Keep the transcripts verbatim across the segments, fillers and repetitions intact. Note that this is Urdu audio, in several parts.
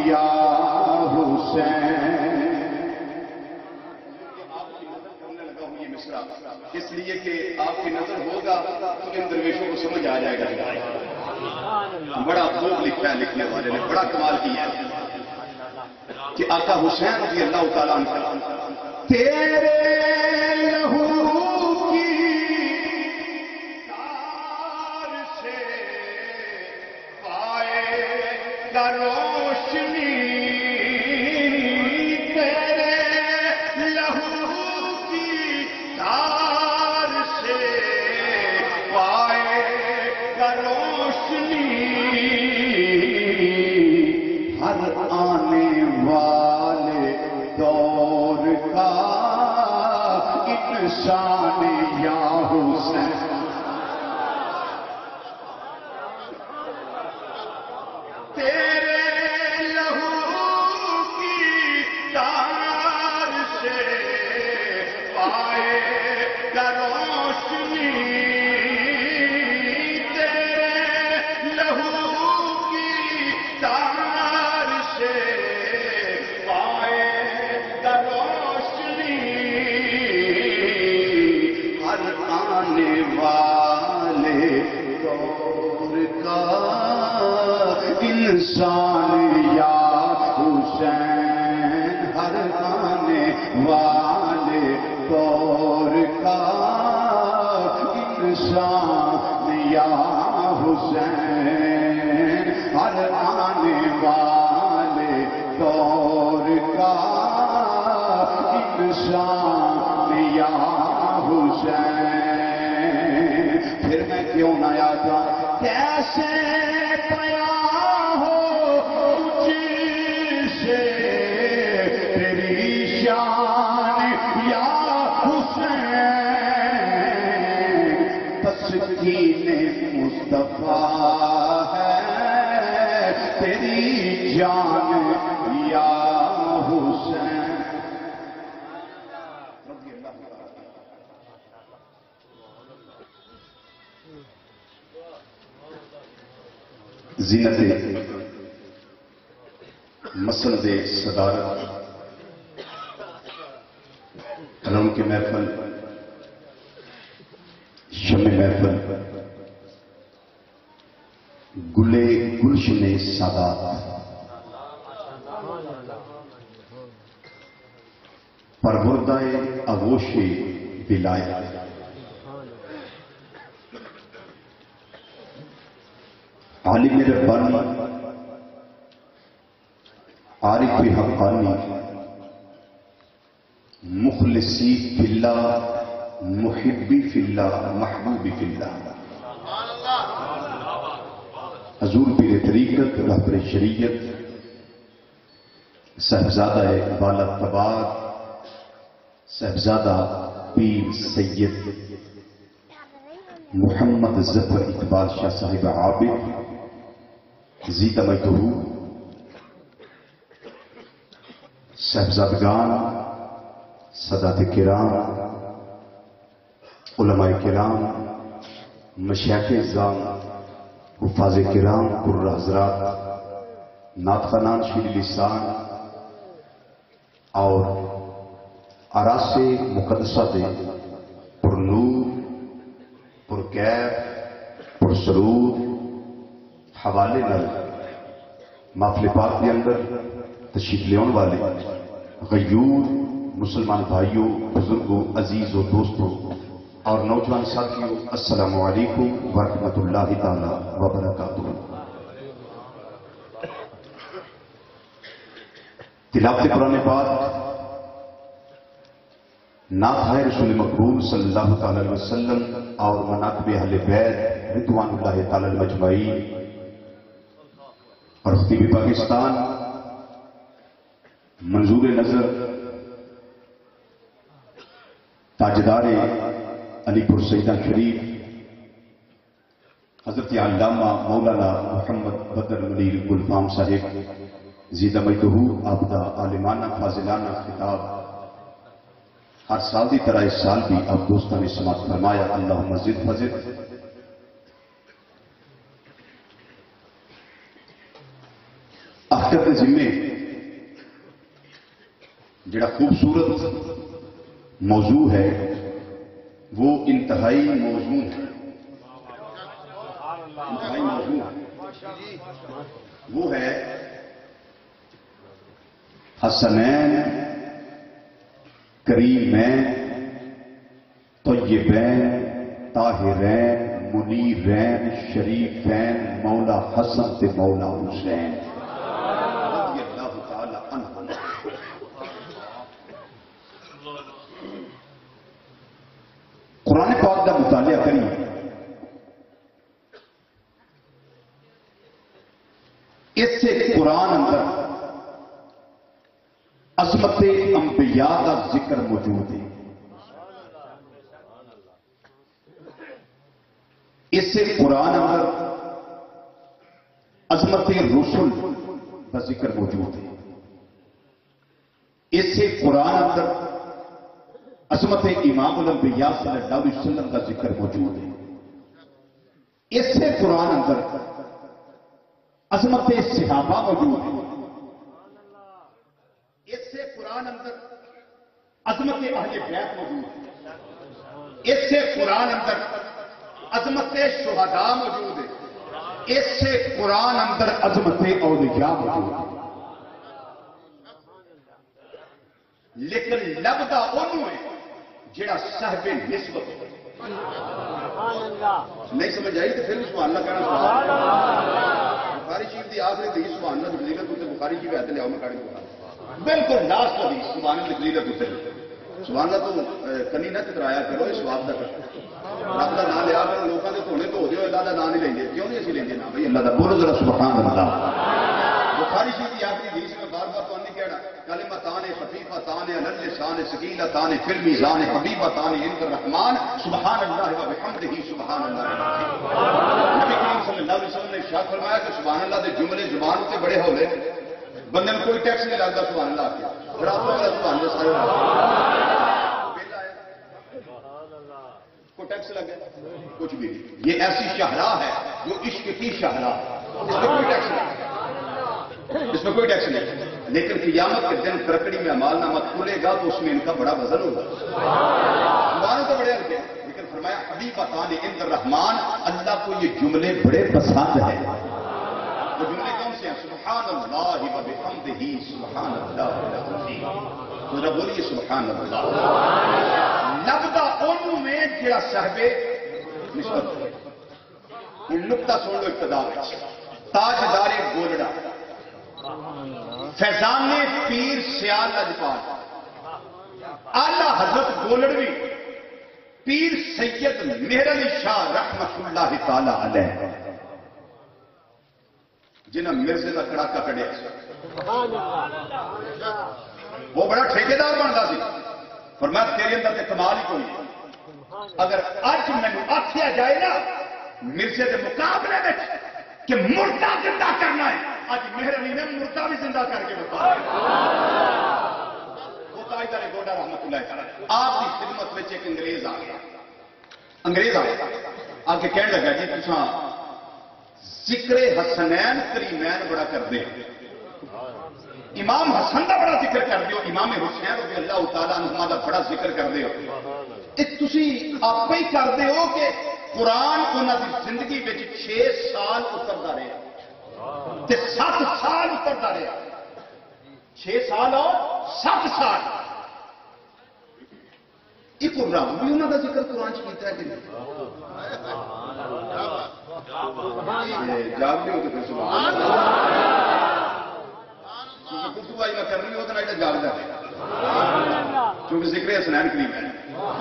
یا حسین. اس لیے کہ آپ کی نظر ہوگا تو ان درویشوں کو سمجھ آ جائے گا. بڑا خوب لکھا ہے لکھنے والے نے, بڑا کمال کیا ہے کہ آقا حسین رضی اللہ تعالیٰ عنہ تیرے لہو کی تار سے پائے گا روشنی, تیرے لہو کی تار سے پائے گا روشنی, ہر آنے والے دور کا انسان یا حسین. تیرے لہو کی تار سے پائے گا روشنی, تیرے لہو کی تار سے پائے گا روشنی, ہر آنے والے دور کا انسان یا حسین, ہر آنے والے دور کا انسان یا حسین, ہر آنے والے دور کا انسان یا حسین. پھر میں کیوں نہ آتا کیسے پیا ہو تجھ سے تیری شان یا حسین, تسکین مصطفیٰ ہے تیری جان یا حسین. زینت مسند صدارت رم کی محفل, شمع محفل, گلے گلشن سادات, پروردہ آغوش ولایت, عالم ربانی, عارف حقانی, مخلصی فی اللہ, محبی فی اللہ, محبوبی فی اللہ. حضور پیر طریقت, رہبر شریعت, صاحبزادہ والا تبار, صاحبزادہ پیر سید محمد ظفر اقبال شاہ صاحب عابد زی تمجدہ, صاحبزادگان, سادات کرام, علماء کرام, مشایخ اعظام, حفاظ کرام, قرہ حضرات, نعت خوانان شیر لسان اور اراس مقدسہ دے پر نور, پر کیف, پر سرور حوالے نال محفل پاک کے اندر تشریف لیون والے غیور مسلمان بھائیوں, بزرگوں, عزیزوں, دوستوں اور نوجوان ساتھیوں, السلام علیکم ورحمۃ اللہ تعالی وبرکاتہ. تلاوت قرآن پاک, نعت رسول مقبول صلی اللہ تعالی علیہ وسلم اور مناقب اہل بیت رضوان اللہ تعالی مجمعین, اور خطیب پاکستان منظور نظر تاجدار علی پور سیدہ شریف حضرت علامہ مولانا محمد بدر منیر گلفام صاحب زیدہ مجدہ, آپ کا عالمانہ فاضلانہ خطاب ہر سال کی طرح اس سال بھی آپ دوستوں نے سماعت فرمایا. اللہم زد فزد. خاطر کے ذمے جڑا خوبصورت موضوع ہے وہ انتہائی موضوع ہے انتہائی موضوع ہے وہ ہے حسنین کریمین طیبین طاہرین منیرین شریفین مولا حسن تے مولا حسین رضی اللہ تعالی عنہ. قرآن پاک کا مطالعہ کریں اس سے قرآن اندر عظمت انبیاء کا ذکر موجود ہے. اس سے قرآن اندر عظمت رسول کا ذکر موجود ہے. اس سے قرآن اندر عظمت امام الانبیاء صلی اللہ علیہ وسلم کا ذکر موجود ہے. اس سے قرآن اندر عظمت صحابہ موجود ہے. اس سے قرآن اندر عظمت اہل بیت موجود ہے. اس سے قرآن اندر عظمت شہداء موجود ہے. اس سے قرآن اندر عظمت اولیاء موجود ہے. لیکن لبدا انہوں ہے جڑا صاحب نسبت نہیں سمجھ آئی تو پھر بھی سبحان اللہ کہنا سبحان اللہ. بخاری شریف کی آخری حدیث سبحان اللہ کی فضیلت اتنے بخاری شریف آتے لیاؤ میں کاڑی بخاری بالکل لاسٹ حدیث سبحان اللہ کی فضیلت اتنے سبحان اللہ تو کنی نہ چترایا کرو اس سواب کا رب کا نام لیا کرو لوگوں کے دھونے دھو دیو اللہ کا نام نہیں لیں گے کیوں نہیں اسی لیں گے نا بھائی اللہ کا بولو ذرا سبحان اللہ. بخاری شریف کی آخری حدیث میں بار بار تو نہیں کہنا کلمتان خفیفتان علی اللسان ثقیلتان فی المیزان حبیبتان عند الرحمن سبحان اللہ و بحمدہ سبحان اللہ العظیم. نبی کریم صلی اللہ علیہ وسلم نے ارشاد فرمایا کہ سبحان اللہ دے جملے زبان سے بڑے ہولے بندے میں کوئی ٹیکس نہیں لگتا سبحان اللہ کے رات والا سبحان اللہ سارے کو ٹیکس لگے کچھ بھی نہیں. یہ ایسی شاہراہ ہے جو عشق کی شاہراہ ہے. اس میں کوئی ٹیکس نہیں اس میں کوئی ٹیکس نہیں. لیکن قیامت کے دن کرکڑی میں مال نامہ کھلے گا تو اس میں ان کا بڑا وزن ہوگا. زبانوں تو بڑے ہلکے لیکن فرمایا حبیبتان عند الرحمن اللہ کو یہ جملے بڑے پسند ہیں. وہ جملے کون سے ہیں؟ سبحان اللہ و بحمدہ سبحان اللہ العظیم. ذرا بولیے سبحان اللہ. لبدا انہوں میں جڑا صاحب نسبت یہ نقطہ سن لو ابتدا میں تاجدار گولڑا فیضان پیر سیال لجپال اعلی حضرت گولڑوی پیر سید مہر علی شاہ رحمت اللہ تعالی علیہ جنہیں مرزے کا کڑاکا کڑیا وہ بڑا ٹھیکیدار بنتا سی. فرمایا تیرے اندر تے کمال ہی کوئی نہیں. اگر اج مینو آخیا جائے نا مرزے کے مقابلے میں کہ مردہ زندہ کرنا ہے اج مہر علی نے مردہ بھی زندہ کر کے بتایا. وہ تاجدار گوڈا رحمت اللہ تعالی آپ کی خدمت میں ایک انگریز آ گیا. انگریز آ گیا آ کے کہنے لگا جی تساں ذکر حسنین کریمین بڑا کر دے امام حسن کا بڑا ذکر کر دیو امام حسین رضی اللہ تعالیٰ عنہ کا بڑا ذکر کر دیو. تسی آپ ہی کرتے ہو کہ قرآن انہوں کی زندگی میں چھ سال اترتا رہا تے سات سال اترتا رہا. چھ سال اور سات سال ایک رب بھی انہوں کا ذکر قرآن چیتا ہے کہ جاگ بھی ہو تو پھر سبحان اللہ کتب آئی میں کرنی ہو تو نہیں جاگ جائے کیونکہ ذکر حسنین کریم ہے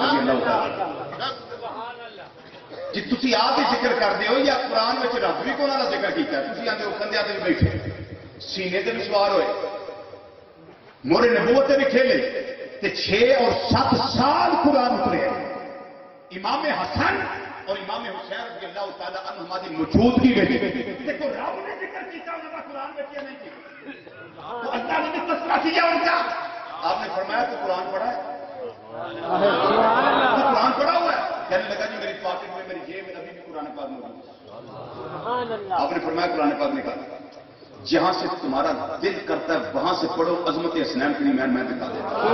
جی تھی آپ ہی ذکر کرتے ہو یا قرآن میں رب بھی کون کا ذکر کیا تھی آتے ہو کندھے بھی بیٹھے سینے سے بھی سوار ہوئے مورے نبوت سے بھی کھیلے تے چھ اور سات سال قرآن اترے امام حسن اور امام حسین رضی اللہ تعالیٰ عنہ ہماری موجودگی میں دیکھو رب نے ذکر کیا انہوں کا قرآن میں کیا نہیں کیا تو اللہ نے بھی تذکرہ کیا ان کا. آپ نے فرمایا تو قرآن پڑھا ہے تو قرآن پڑھا ہوا ہے. کہنے لگا جی میری پاکٹ میں میری جیب میں ابھی بھی قرآن پاک موجود ہے. آپ نے فرمایا قرآن پاک نکالا جہاں سے تمہارا دل کرتا ہے وہاں سے پڑھو عظمت حسنین کی میں میں دکھا دیتا ہوں.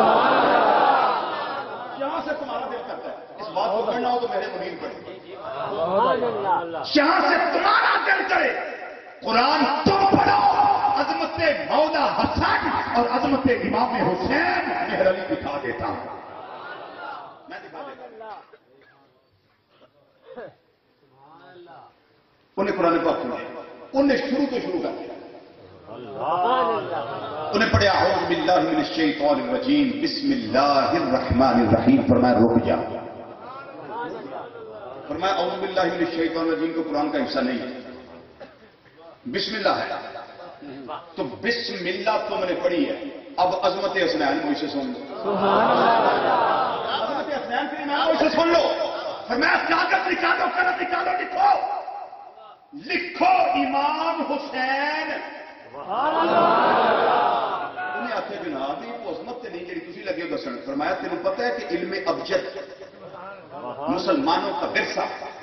جہاں سے تمہارا دل کرتا ہے اس بات کو پڑھنا ہو تو میرے مرید پڑھے. جہاں سے تمہارا دل کرے قرآن تم پڑھو عظمت مولا حسن اور عظمت امام حسین مہر علی دکھا دیتا ہوں. میں دکھا دیتا ہوں. انہیں قرآن پاک پڑھا انہیں شروع تو شروع کر دیا. انہیں پڑھا اعوذ باللہ من الشیطان الرجیم بسم اللہ الرحمن الرحیم. فرمایا رک جا. فرمایا اعوذ باللہ من الشیطان الرجیم کو قرآن کا حصہ نہیں ہے بسم اللہ ہے. تو بسم اللہ تو میں نے پڑھی ہے. اب عظمت حسنین کو اسے سن لو. عظمت حسنین کے نام کو اسے سن لو. فرمایا کاغذ نکالو قلم نکالو لکھو لکھو امام حسین. انہیں آتے جناب یہ عظمت نہیں جی تھی لگے دسن. فرمایا تینوں پتہ ہے کہ علم ابجد مسلمانوں کا ورثہ.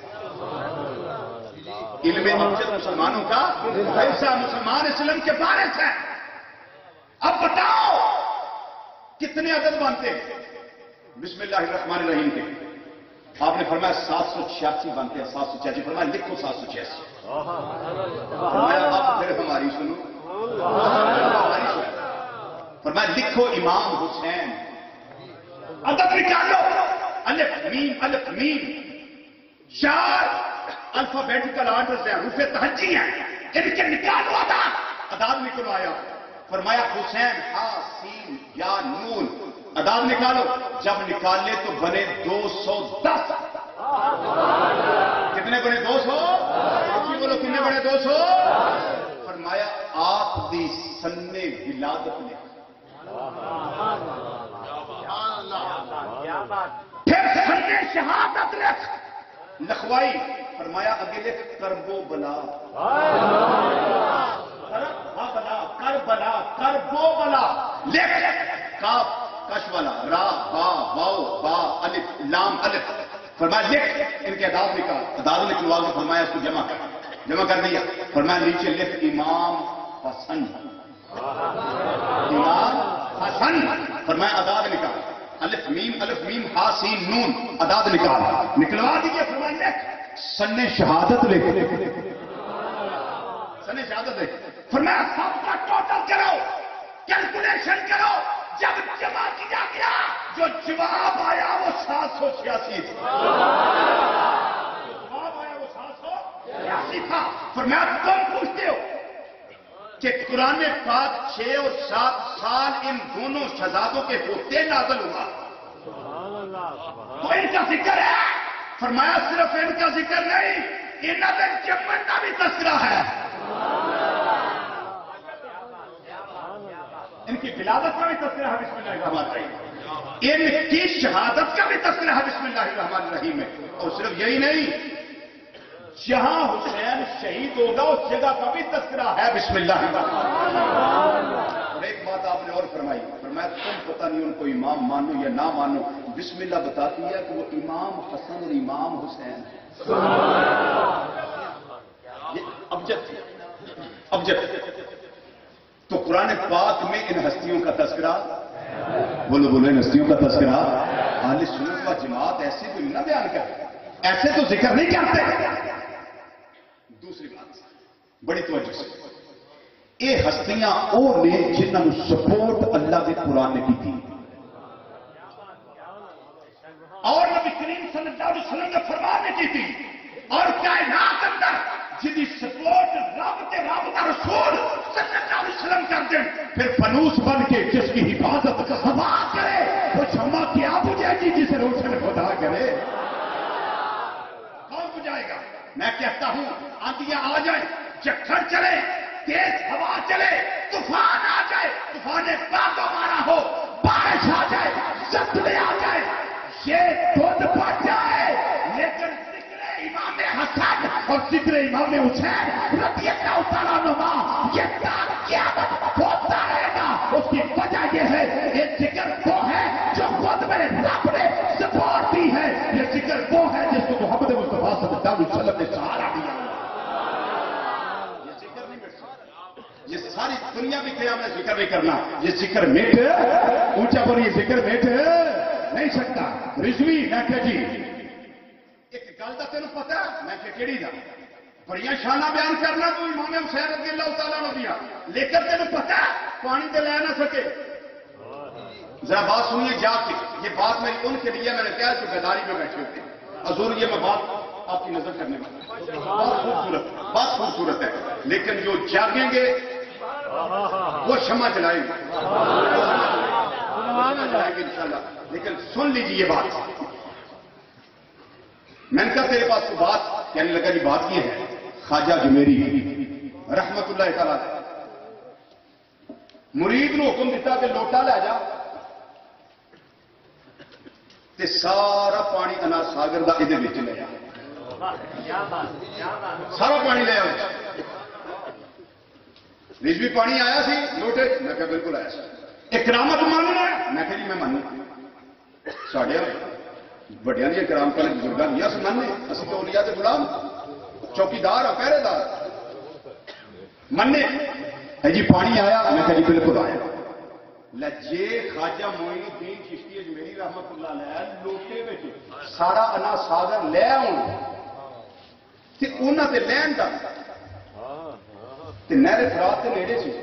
علم ابجد مسلمانوں کا ورثہ. مسلمان اسلام کے وارث ہیں. اب بتاؤ کتنے عدد بنتے ہیں بسم اللہ الرحمن الرحیم کے؟ آپ نے فرمایا سات سو چھیاسی بنتے ہیں. سات سو چھیاسی. فرمایا لکھو سات سو چھیاسی. فرمایا آپ پھر ہماری سنو. فرمایا لکھو امام حسین. عدد نکالو الف میم الف میم چار الفابیٹیکل آرڈرز ہیں حروف تہجی ہیں. ان کے نکالو عدد. عدد نکلو آیا. فرمایا حسین ہا سین یا نون. عدد نکالو. جب نکالے تو بنے دو سو دس. کتنے بنے؟ دو سو. بولو کتنے بنے؟ دو سو. فرمایا آپ دی سنے ولادت نے پھر سنے شہادت لکھ لکھوائی. فرمایا اگے لکھ کربو بلا. بلا کر بلا کر بو بلا. لکھ کاف کش والا را با واو با الف لام الف. فرمایا لکھ ان کے اعداد نکال. اعداد نکلوا کے فرمایا اس کو جمع کر. جمع کر دیا. فرمایا نیچے لکھ امام حسن. امام حسن. فرمایا اعداد نکال. الف میم الف میم ہا سین نون. اعداد نکال نکلوا دیجیے. فرمایا لکھ سن شہادت لکھ. سن شہادت لکھ. فرمایا سب کا ٹوٹل کرو کیلکولیشن کرو. جب جمع کیا گیا جو جواب آیا وہ سات سو چھیاسی تھا. جواب آیا وہ سات سو چھیاسی تھا. فرمایا تم پوچھتے ہو کہ قرآن پاک چھ اور سات سال ان دونوں شہزادوں کے ہوتے نازل ہوا تو ان کا ذکر ہے. فرمایا صرف ان کا ذکر نہیں ان جمن کا بھی تذکرہ ہے. ان کی ولادت کا بھی تذکرہ ہے بسم اللہ الرحمن الرحیم. ان کی شہادت کا بھی تذکرہ ہے بسم اللہ الرحمن الرحیم میں. اور صرف یہی نہیں جہاں حسین شہید ہوگا اس جگہ کا بھی تذکرہ ہے بسم اللہ الرحمن الرحیم. اور ایک بات آپ نے اور فرمائی. فرمایا تم پتہ نہیں ان کو امام مانو یا نہ مانو بسم اللہ بتاتی ہے کہ وہ امام حسن اور امام حسین یہ ابجد تھی. ابجد تو قرآن پاک میں ان ہستیوں کا تذکرہ. بولو بولو ان ہستیوں کا تذکرہ. اہل سنت و جماعت ایسے تو نہ بیان کرتے. ایسے تو ذکر نہیں کرتے. دوسری بات بڑی توجہ سے یہ ہستیاں وہ نے جنہوں نے سپورٹ اللہ کے قرآن نے کی تھی. اور نبی کریم صلی اللہ علیہ وسلم نے فرمانے کی تھی. اور کائنات اندر جنہی سپورٹ رب کے رب کا رسول صلی اللہ علیہ وسلم کر دیں پھر فنوس بن کے جس کی حفاظت کا سوال کرے وہ شمع کیا بجھے گی جسے روشن خدا کرے. کون بجھائے گا؟ میں کہتا ہوں آندیاں آ جائیں چکر چلے تیز ہوا چلے طوفان آ جائے طوفان بادو مارا ہو بارش آ جائے ستلے آ جائے یہ دودھ پھٹ جائے لیکن امام حسن اور ذکر امام حسین رضی اللہ تعالیٰ عنہ یہ کام قیامت ہوتا رہے گا. اس کی وجہ یہ ہے یہ ذکر وہ ہے جو خود میں رب نے سپورٹ دی ہے. یہ ذکر وہ ہے جس کو محمد مصطفیٰ صلی اللہ علیہ وسلم نے سہارا دیا. یہ ذکر نہیں مٹ سکتا. یہ دنیا بھی قیام میں ذکر نہیں کرنا. یہ ذکر میٹ اونچا بولیے ذکر میٹ نہیں سکتا. رضوی میں کہ جی ایک گل کا تینوں پتا میں کہ کہڑی دا بڑی شانہ بیان کرنا تو امام حسین رضی اللہ تعالیٰ عنہ دیا لیکن تینوں پتا پانی تو لے نہ سکے. ذرا بات سنیے جا کے. یہ بات میری ان کے لیے میں نے کہا جو بیداری میں بیٹھے ہوتے ہیں. حضور یہ میں بات آپ کی نظر کرنے والی بہت خوبصورت بہت خوبصورت ہے لیکن جو جاگیں گے وہ شمع جلائیں گے جلائیں گے انشاءاللہ. لیکن سن لیجیے یہ بات. میں نے کہا تیرے پاس تو بات کہنے لگا جی بات یہ ہے خواجہ جمیری رحمت اللہ تعالیٰ مرید نو حکم دیتا کہ لوٹا لے جا تے سارا پانی انا ساگر دا ادھر بچ لے جا. سارا پانی لے آیا. رضوی پانی آیا سی لوٹے میں کہا بالکل آیا سی. ایک کرامت ماننا ہے میں کہا جی میں ماننا. ساڑھے بڑیاں دیا کرامت والے بزرگاں دیا سے ماننے اسی تو اولیاء دے غلام چوکیدار اور پہرے دار مننے. جی پانی آیا میں کہا جی بالکل آیا. لجے خواجہ معین الدین چشتی اجمیری رحمت اللہ علیہ لوٹے وچ سارا انا ساگر لے آؤں تے انہاں تے لین دا تے نہر فرات تے نیڑے سی.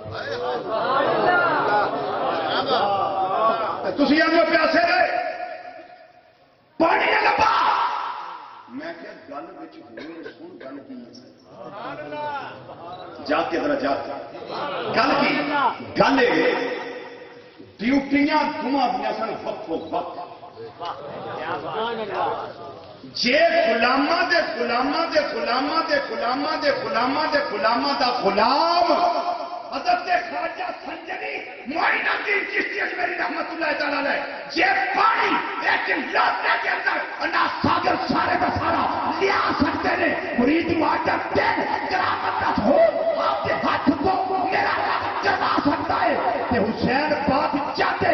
تسی آندے پیاسے رہے پانی نہ لبا. میں کہ گل وچ ہور سن گل کی جا کے ذرا جا گل کی گل ڈیوٹیاں دونوں دیا سن وقت و وقت. جے غلاماں دے غلاماں دے غلاماں دے غلاماں دے غلاماں دے غلاماں دا غلام حضرت خواجہ سنجنی معین الدین چشتی اجمیری رحمت اللہ تعالی علیہ جے پانی ایک لوٹے کے اندر انا ساگر سارے کا سارا لیا سکتے نے. مرید واجب دین کرامت کا ہو آپ کے ہاتھ کو میرا رب کروا سکتا ہے کہ حسین بات چاہتے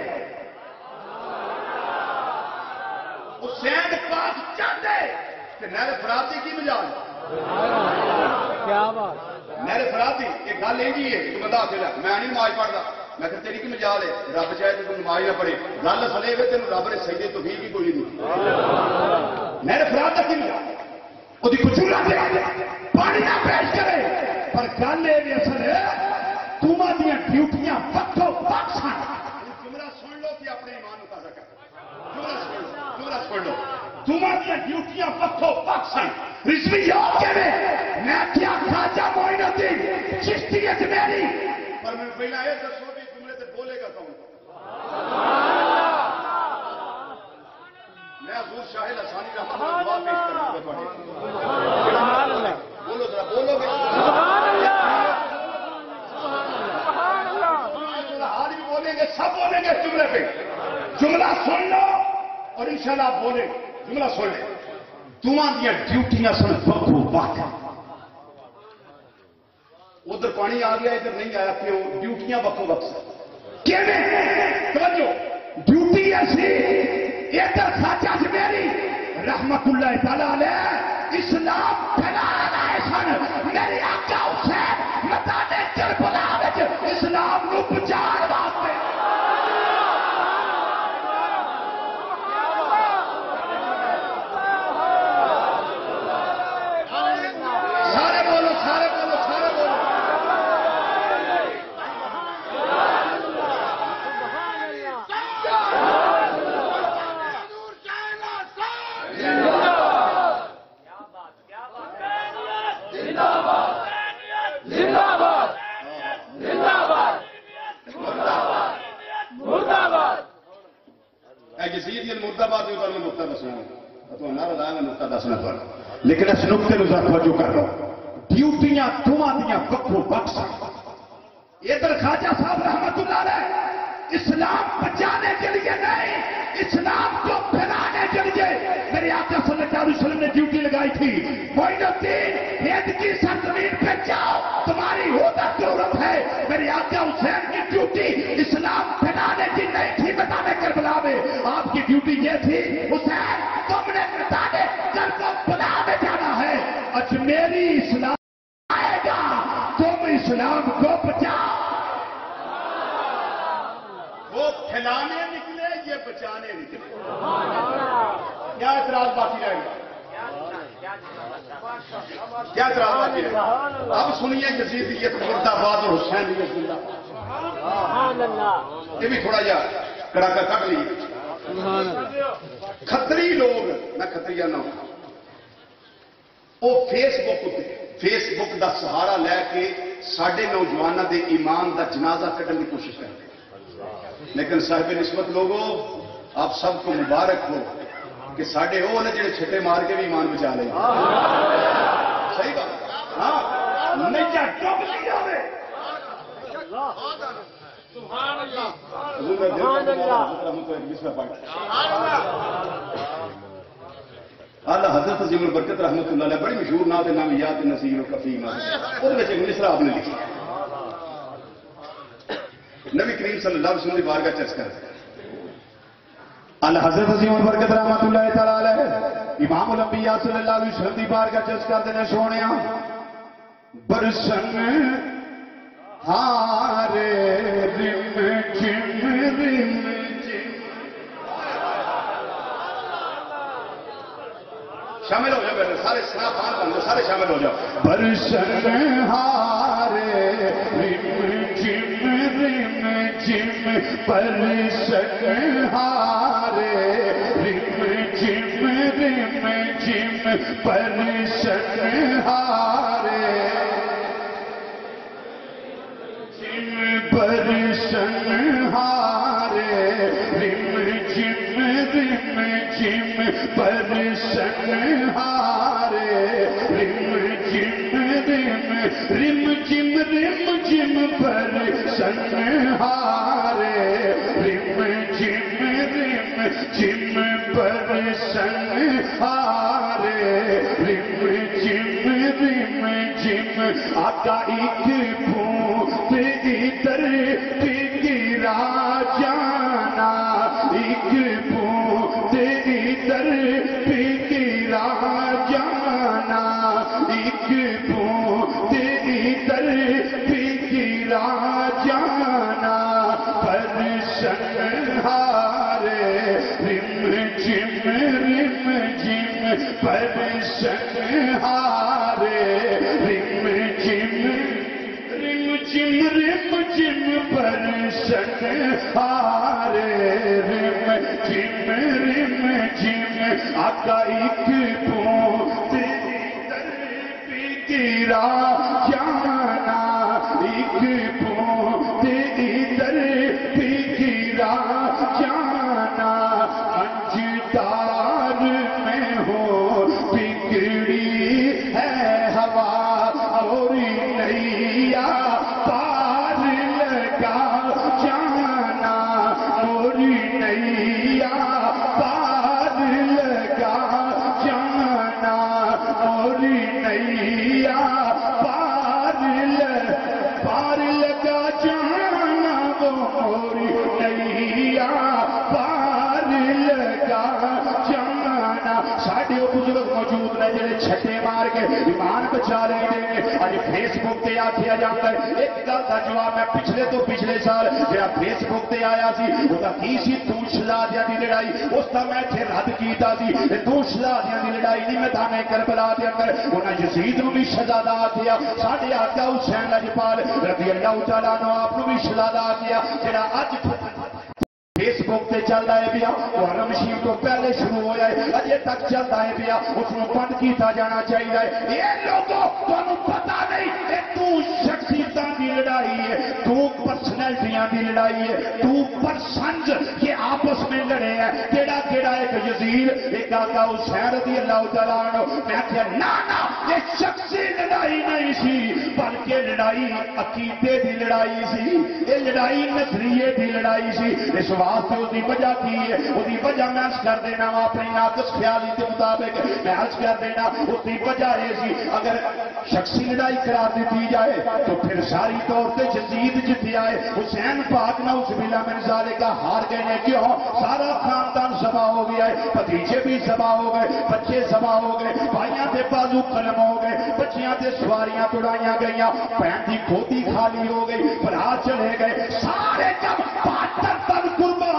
حسین بات چاہتے کہ نہر فراتی کی مجال کیا بات نہر فراتی ایک گل یہ ہے کہ بندہ آخر میں نہیں نماز پڑھتا میں کہ تیری کی مجال ہے رب چاہے تو نماز نہ پڑھے گل سلے ہوئے تین رب نے سجدے تو بھی کوئی نہیں. نہر فرات کی مجال وہ کچولا پانی نہ پیش کرے پر گل یہ اصل ہے تما دیا ڈیوٹیاں وقتوں وقت سن. جملہ سن لو کہ اپنے ایمان کو تازہ کر. جملہ سن لو جملہ سن لو تما دیا ڈیوٹیاں وقتوں وقت سن. رضوی یاد کرے میں کیا خواجہ معین الدین چشتی اجمیری پر میں پہلا یہ دسو بھی جملے سے بولے گا کون. میں حضور شاہ لسانی رحمت اللہ دعا پیش کروں گا. بولو ذرا بولو گے ہاتھ بھی بولیں گے سب بولیں گے جملے پہ. جملہ سن لو اور انشاءاللہ آپ بولیں. جملہ سن لیں تمہاں دیا ڈیوٹیاں سن وقت وقت. ادھر پانی آ گیا ادھر نہیں آیا کیوں ڈیوٹیاں وقت وقت توجہ ڈیوٹی ایسی ادھر خواجہ اجمیری رحمت اللہ تعالی علیہ اسلام پھیلا رہے سن. میرے آقا حسین میدان کربلا وچ اسلام نو بچاؤ واسطے سارے بولو سارے بولو سارے بولو. مرداباد نقطہ دسنا تو نہ رضا میں نقطہ دسنا پڑا لیکن اس نقطے میں توجہ کر لو. ڈیوٹیاں تمہاں دیا وقتوں وقت سن. ادھر خواجہ صاحب رحمت اللہ علیہ اسلام بچانے کے لیے نہیں اسلام کو پھیلانے کے لیے میرے آقا صلی اللہ علیہ وسلم نے ڈیوٹی لگائی تھی. معین الدین ہند کی سرزمین پہ جاؤ تمہاری ادھر ضرورت ہے. میرے آقا حسین کی ڈیوٹی اسلام پھیلانے کی نہیں تھی بتانے کربلا میں. آپ کی ڈیوٹی یہ تھی حسین تم نے بتانے کربلا میں جانا ہے. اجمیری اسلام آئے گا تم اسلام کو بچاؤ. کھلانے نکلے یہ بچانے نکلے. کیا اعتراض باقی رہ گیا؟ کیا اعتراض باقی رہ گیا؟ اب سنیے یزیدیت مرد آباد اور حسینیت زندہ باد. یہ بھی تھوڑا جا کڑاکا کٹ لیجیے. کھتری لوگ، میں کھتری نہ ہوں، وہ فیس بک فیس بک کا سہارا لے کے سڈے نوجوانوں کے ایمان کا جنازہ کٹنے کی کوشش کرتے ہیں. لیکن صاحب نسبت لوگوں، آپ سب کو مبارک ہو کہ سڈے وہ نے جڑے چھٹے مار کے بھی ایمان بچا لے. صحیح بات. ہاں نہیں ڈب لیا اللہ حضرت عظیم البرکت رحمت اللہ علیہ بڑی مشہور نعت نام یاد نصیر و کفی نام وہ مصرا آپ نے لکھی. نبی کریم صلی اللہ علیہ وسلم کی بارگاہ چرچ کر اللہ حضرت عظیم البرکت رحمت اللہ تعالی علیہ امام الانبیاء صلی اللہ علیہ وسلم کی بارگاہ چرچ کرتے ہیں. سونے برسن ہارے رم جم رم جم. شامل ہو جاؤ بیٹھے سارے سنا پان بندے سارے شامل ہو جاؤ. برسن ہارے رم جم رم جم برسن ہارے رم جم رم جم برسن ہارے برسن ہارے رم جم رم جم برسن ہارے رم جم رم رم جم رم جم برسن ہارے رم جم رم جم برسن ہارے رم جم رم جم آقا ایک پھونت ادھر گرا جانا ایک پھونت ادھر گرا جانا ایک پھونت ادھر گرا جانا برسن ہارے رم جم رم جم برسن ہارے رم جم رم جم رم جم برسن ہارے رم جم رم جم آقا ایک پھونت ادھر گرا جانا ایک پھونت ادھر گرا جانا انجدار میں ہو بگڑی ہے ہوا اور نیا پار لگا جانا اور نیا پار لگا جانا اور نیا پار پار لگا جانا اور نیا پار لگا جانا. ساڈے وہ بزرگ موجود نے جڑے چھٹے مار کے ایمان بچا رہے ہیں. اج فیس بک تے آکھیا جاندا ہے ایک گل دا جواب میں پچھلے تو پچھلے سال جڑا فیس بک تے آیا سی وہ دا کی سی تو شہادیاں دی لڑائی اس دا میں ایتھے رد کیتا سی تے تو شہادیاں دی لڑائی نہیں میدان کربلا دے اندر انہاں یزید نو بھی شہزادہ آکھیا ساڈے آقا حسین لجپال رضی اللہ تعالیٰ عنہ آپ نو بھی شہزادہ آکھیا جڑا اج فیس بک تے چل رہا ہے پیا وہ حرم شریف تو پہلے شروع ہوا ہے اجے تک چلتا ہے پیا اس کو بند کیتا جانا چاہیے. یہ لوگوں تمہیں پتا نہیں کہ تو شخصیتاں دی لڑائی ہے تو پرسنالٹیاں دی لڑائی ہے تو پرسنز یہ آپس میں لڑے ہیں. کیڑا کیڑا ایک یزید ایک آقا حسین رضی اللہ تعالیٰ عنہ میں کہا نا نا یہ شخصی لڑائی نہیں سی بلکہ لڑائی عقیدے دی لڑائی سی یہ لڑائی نظریے دی لڑائی سی. اس واسطے اس کی وجہ کی ہے اس کی وجہ میں عرض کر دینا اپنی ناقص خیالی کے مطابق میں عرض کر دینا اس کی وجہ یہ سی اگر شخصی لڑائی قرار دیتی جائے تو پھر ساری طور سے یزید جتے آئے حسین پاک نہ اس بلا میں نظارے کا ہار گئے ہیں. کیوں سارا خاندان سبا ہو گیا ہے بھتیجے بھی سبا ہو گئے بچے سبا ہو گئے بھائیاں تے بازو قلم ہو گئے بچیاں تے سواریاں توڑائیاں گئیاں بہن کی کھوتی خالی ہو گئی بھرا چلے گئے سارے جب بہتر تن قربان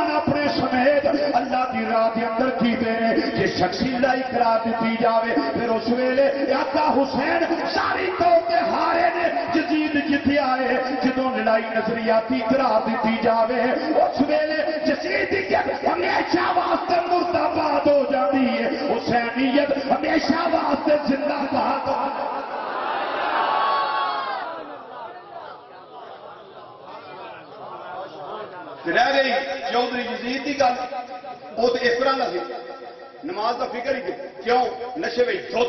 شخصی لڑائی کرا دیتی جاوے پھر اس ویلے آقا حسین ساری قوم دے ہارے نے یزید جتھے آئے جدوں لڑائی نظریاتی کرا دیتی جاوے اس ویلے یزیدیت ہمیشہ واسطے مردہ باد ہو جاتی ہے حسینیت ہمیشہ واسطے زندہ باد ہو جاتی ہے رہ گئی چودھری یزید کی گل وہ تو اس طرح کا سی نماز کا فکر ہی کیوں نشے میں دھوت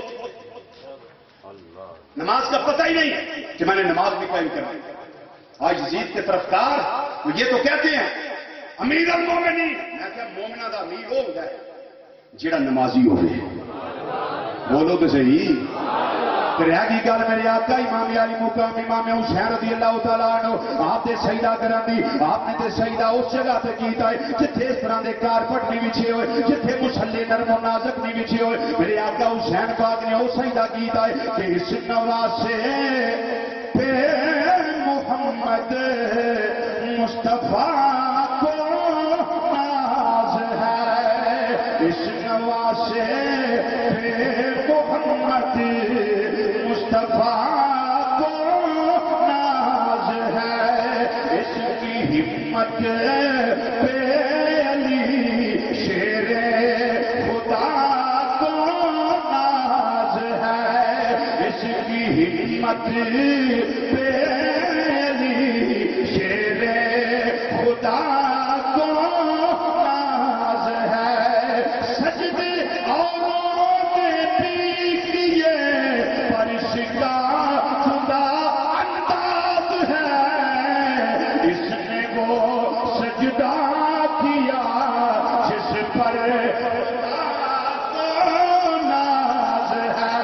نماز کا پتہ ہی نہیں کہ میں نے نماز بھی قائم کرنی آج یزید کے طرفدار یہ تو کہتے ہیں امیر المومنین میں کہ مومنہ دا امیر ہو گیا جڑا نمازی ہو گئے بولو تو صحیح رہ گئی گل میرے آقا امام علی مقام امام حسین رضی اللہ تعالیٰ عنہ آپ نے سجدہ کرن دی آپ نے تے سجدہ اس جگہ تے کیتا ہے جتھے اس طرح دے کارپٹ نہیں وچھے ہوئے جتھے مصلی نرم و نازک نہیں وچھے ہوئے میرے آقا حسین پاک نے وہ سجدہ کیتا ہے کہ اس نواسے پہ محمد مصطفیٰ کو ناز ہے اس نواسے پہ محمد مصطفیٰ کو ناز ہے اس کی ہمت پہ علی شیر خدا کو ناز ہے اس کی ہمت پہ علی شیر خدا کو ناز ہے سجدے اوروں نے بھی کیے پر شکا خدا انداز ہے اس نے وہ سجدہ کیا جس پر خدا کو ناز ہے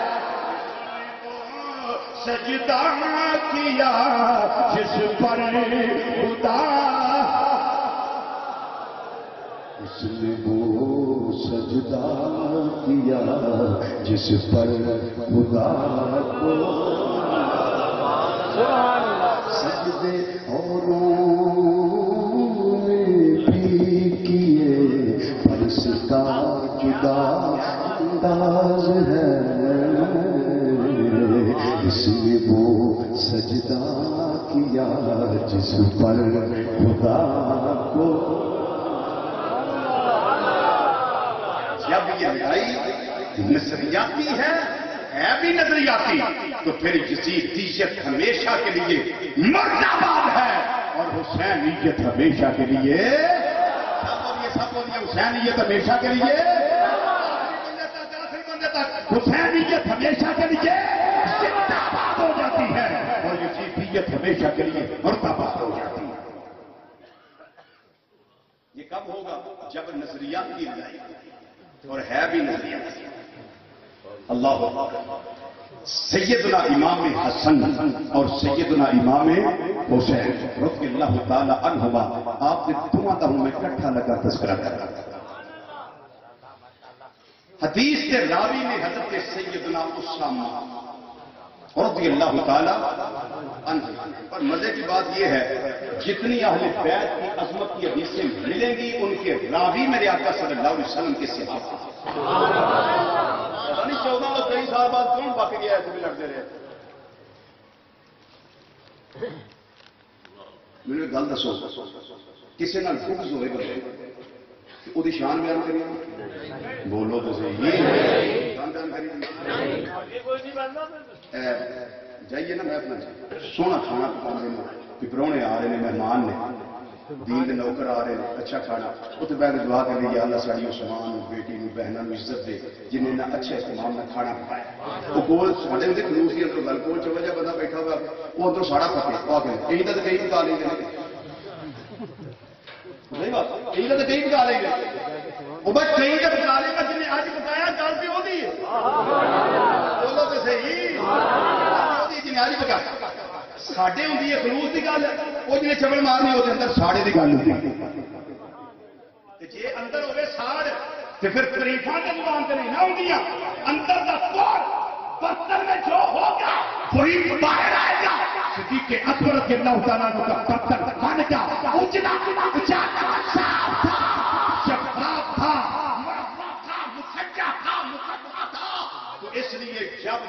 سجدہ کیا جس پر خدا اس نے وہ سجدہ کیا جس پر خدا کو سجدے اوروں نے بھی کیے پر اس کا جدا انداز ہے اس نے وہ سجدہ کیا جس پر خدا کو جب یہ لڑائی نظریاتی ہے ہے بھی نظریاتی تو پھر یزیدیت ہمیشہ کے لیے مرد آباد ہے اور حسینیت ہمیشہ کے لیے سب بولیے سب بولیے حسینیت ہمیشہ کے لیے حسینیت ہمیشہ کے لیے زندہ باد ہو جاتی ہے اور یزیدیت ہمیشہ کے لیے مرد آباد ہو جاتی ہے یہ کب ہوگا جب نظریات کی لڑائی اور ہے بھی نظریات اللہ سیدنا امام حسن اور سیدنا امام حسین رضی اللہ تعالی عنہما آپ نے دونوں کا میں اکٹھا لگا تذکرہ کرا حدیث کے راوی نے حضرت سیدنا اسامہ رضی اللہ تعالی عنہ پر مزے کی بات یہ ہے جتنی اہل بیت کی عظمت کی حدیثیں ملیں گی ان کے راوی میرے آقا صلی اللہ علیہ وسلم کے صحابہ چودہ اور کئی سال بعد کون باقی گیا ایسے بھی لڑتے رہے میرے گل دسو کسی نال فکس ہوئے بندے وہ شان بیان کریے بولو تو صحیح جائیے نا محفل سونا کھانا پکا دینا کہ پرونے آ رہے ہیں مہمان نے دین کے نوکر آ رہے ہیں اچھا کھانا اتنے بہ کے دعا کر لیجیے اللہ ساری عثمان بیٹی بہنوں کو عزت دے جنہیں نہ اچھے اہتمام نہ کھانا پکایا وہ کول سارے اندر خلوص کی اندر گل کول چوبا جا بندہ بیٹھا ہوا وہ ادھر ساڑا پکے پا کے کہیں تو کہیں پکا لیں گے نہیں بات کہیں تو کہیں پکا لیں گے وہ بس کہیں تو پکا لے گا جنہیں آج پکایا گل بھی ہوتی ہے بولو تو صحیح جنہیں آج پکا ساڈے ہوتی ہے خلوص کی گل وہ جنہیں چبل مارنی وہ اندر ساڑے کی گل ہوتی جی اندر ہوئے ساڑ تو پھر تریفاں کے زبان سے نہیں نہ ہوتی اندر کا کوڑ برتن میں جو ہوگا وہی باہر آئے گا صدیق اکبر کے اللہ تعالیٰ کا برتن بن گیا اجلا اجالا صاف تھا شفاف تھا مرفع تھا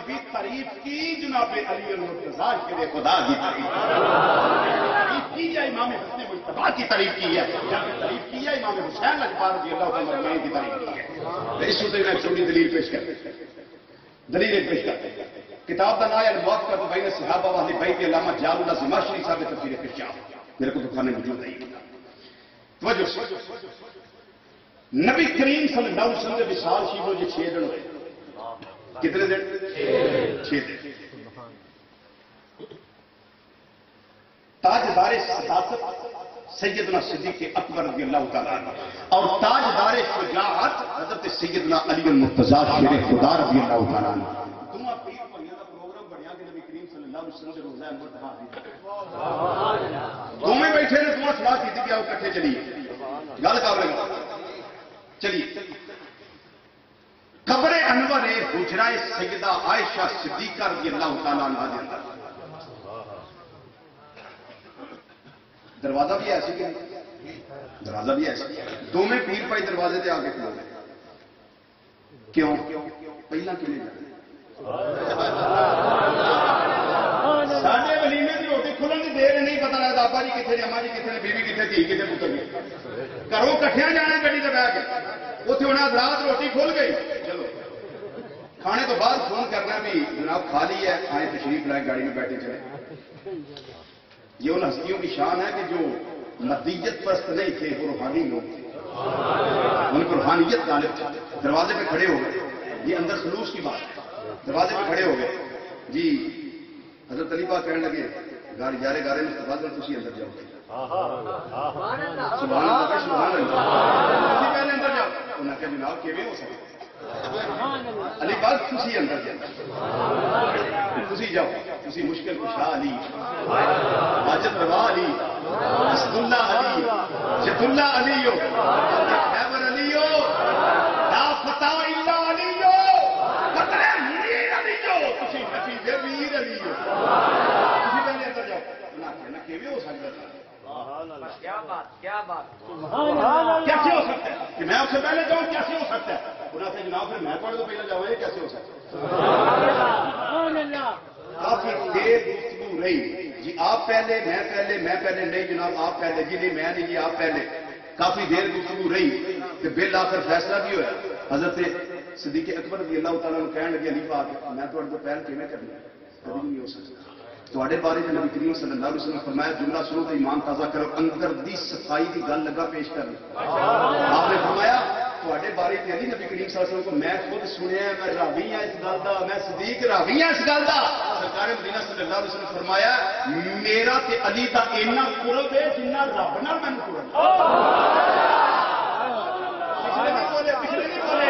بھی تعریف کی جناب علی المرتضیٰ کے خدا کی تعریف کی ہے، امام حسن مجتبیٰ کی تعریف کی ہے، تعریف کی ہے امام حسین اجبار رضی اللہ عنہ کی تعریف کی ہے۔ اس صورت میں چھوٹی دلیل پیش کرتے دلیل پیش کرتے کتاب کا نام الموافقۃ بین الصحابہ واہل بیت علامہ جلال اللہ زمخشری صاحب تفسیر کشاف، میرے کو تو کھانے موجود نہیں توجہ سے نبی کریم صلی اللہ علیہ وسلم کے وصال شریف جو چھ دن ہوئے، کتنے دن؟ چھ دن۔ تاجدار صداقت سیدنا صدیق اکبر رضی اللہ تعالیٰ عنہ اور تاجدار شجاعت حضرت سیدنا علی المرتضیٰ شیر خدا رضی اللہ تعالیٰ عنہ دونوں پیر بھائیوں کا پروگرام بنیا کہ نبی کریم صلی اللہ علیہ وسلم کے روزہ انور تہا دونوں بیٹھے نے دونوں سلاح کی تھی کہ آؤ کٹھے چلیے گل قابل چلیے قبر انور حجرہ سیدہ عائشہ صدیقہ رضی اللہ تعالیٰ عنہ کے اندر دروازہ بھی ایسے کہ دروازہ بھی ایسے دونوں پیر پائی دروازے دے آگے کھلو گئے کیوں پہلا کیوں نہیں جاتے ساڈے ولیمے کی روٹی کھلن کی دیر نہیں پتا لگتا ابا جی کتنے نے اما جی کتنے نے بیوی کتنے دھی کتنے پتر گئے گھروں کٹھیا جانے گڈی سے بہ کے اتنے ہونا رات روٹی کھل گئی چلو کھانے تو بعد فون کرنا بھی جناب کھا لی ہے آئے تشریف لائے گاڑی میں بیٹھے چلے یہ ان ہستیوں کی شان ہے کہ جو مدیت پرست نہیں تھے وہ روحانی لوگ تھے ان کو روحانیت غالب تھی دروازے پہ کھڑے ہو گئے یہ اندر خلوص کی بات ہے دروازے پہ کھڑے ہو گئے جی حضرت علی پاک کہنے لگے گاڑی جارے گارے میں استفاد کر تھی اندر جاؤ سبحان اللہ سبحان اللہ پہلے اندر جاؤ انہیں کہا جناب کیویں ہو سکتا علی پاک تسی اندر جاؤ تسی جاؤ تسی مشکل کشا علی حاجت روا علی اسد اللہ علی جت اللہ علی ہو خیبر علی ہو لا فتح الا علی ہو قطر میر علی ہو تسی حفیظ ویر علی ہو تسی پہلے اندر جاؤ انہاں کہنا کیویں ہو سکتا کیا بات کیا بات کیسے ہو سکتا ہے کہ میں اس سے پہلے جاؤں کیسے ہو سکتا ہے انہوں نے جناب پھر میں پڑھ تو پہلے جاؤں یہ کیسے ہو سکتا ہے کافی دیر گفتگو رہی جی آپ پہلے میں پہلے میں پہلے نہیں جناب آپ پہلے جی نہیں میں نہیں جی آپ پہلے کافی دیر گفتگو رہی کہ بل آ کر فیصلہ بھی ہوا حضرت صدیق اکبر رضی اللہ تعالیٰ نے کہنے لگے علی پاک میں تو تو پہل کیویں کرنا کبھی نہیں ہو سکتا تھوڑے بارے میں نبی کریم صلی اللہ علیہ وسلم نے فرمایا جملہ سنو تو ایمان تازہ کرو اندر دی صفائی کی گل لگا پیش کرنا آپ نے فرمایا تھوڑے بارے میں علی نبی کریم صلی اللہ علیہ وسلم کو میں خود سنیا میں راوی ہوں اس گل کا میں صدیق راوی ہوں اس گل کا سرکار مدینہ صلی اللہ علیہ وسلم نے فرمایا میرا تے علی دا اتنا قرب ہے جنہ رب نال مینوں قرب پچھلے نہیں بولے پچھلے نہیں بولے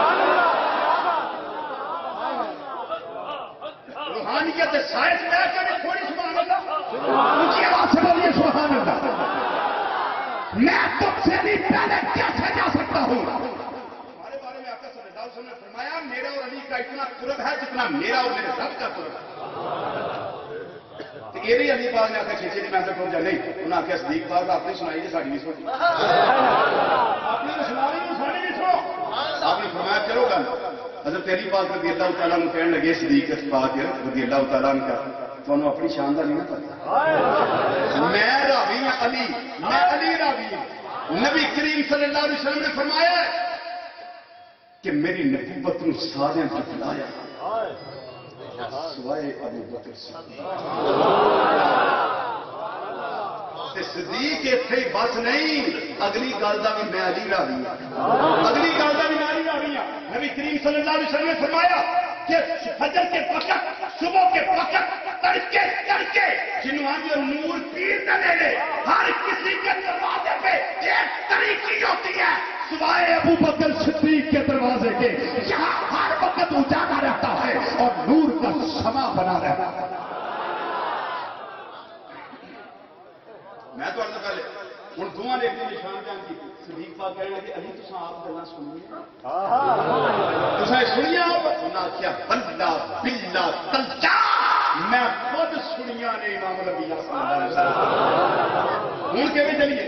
روحانیت سائنس میں کہ تھوڑی سبحان اللہ اونچی آواز سے بولیے سبحان اللہ میں تم سے بھی پہلے کیسے جا سکتا ہوں ہمارے بارے میں آقا صلی اللہ علیہ وسلم نے فرمایا میرا اور علی کا اتنا قرب ہے جتنا میرا اور میرے رب کا قرب ہے یہ بھی علی پاک نے آخر کھینچے نہیں میں سے پہنچا نہیں انہوں نے آخیا صدیق پاک آپ نے سنائی جی ساری بھی سنی آپ نے سنائی جی ساری بھی سنو آپ نے فرمایا کرو گل حضرت علی پاک رضی اللہ تعالیٰ نے کہنے لگے صدیق پاک رضی اللہ تعالیٰ نے کہا تمہیں اپنی شان کا نہیں نہ پتا میں راوی ہوں علی میں علی راوی ہوں نبی کریم صلی اللہ علیہ وسلم نے فرمایا کہ میری نبوت نے سارے جھٹلایا سوائے ابو بکر صدیق اتنے بس نہیں اگلی گل کا بھی میں علی راوی ہوں اگلی گل کا بھی میں علی راوی ہوں نبی کریم صلی اللہ علیہ وسلم نے فرمایا کہ فجر کے وقت صبح کے وقت تڑکے تڑکے جنوانی اور نور پیر نہ لے لے ہر کسی کے دروازے پہ ایک طریقی ہوتی ہے سوائے ابو بکر صدیق کے دروازے کے یہاں ہر وقت اجالا رہتا ہے اور نور کا سما بنا رہتا ہے میں تو پہلے ہوں دونوں نے ایک نشان بیان کی صدیق پاک کہنے لگے علی تسا آپ گلا سنی تسا سنیا انہیں آخیا بلّا بلا تلجا میں خود سنیا نے امام نبی صلی اللہ علیہ وسلم ہوں کہ چلیے